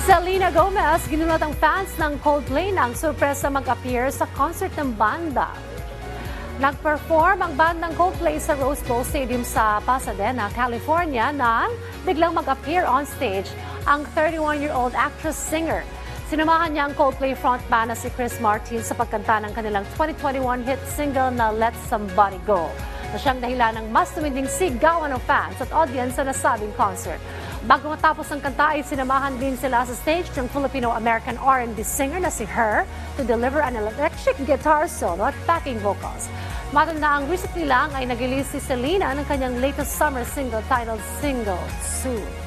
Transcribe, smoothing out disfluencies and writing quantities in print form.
Selena Gomez, ginulat ang fans ng Coldplay nang sorpresa mag-appear sa concert ng banda. Nag-perform ang bandang Coldplay sa Rose Bowl Stadium sa Pasadena, California nang biglang mag-appear on stage ang 31-year-old actress-singer. Sinamahan niya ang Coldplay frontman na si Chris Martin sa pagkanta ng kanilang 2021 hit single na Let Somebody Go, na siyang dahilan ng mas tuminding sigawan ng fans at audience sa nasabing concert. Bago matapos ang kanta ay sinamahan din sila sa stage ng Filipino-American R&B singer na si Her to deliver an electric guitar solo at backing vocals. Matanda ang recently lang ay nag-release si Selena ng kanyang latest summer single titled Single Soon.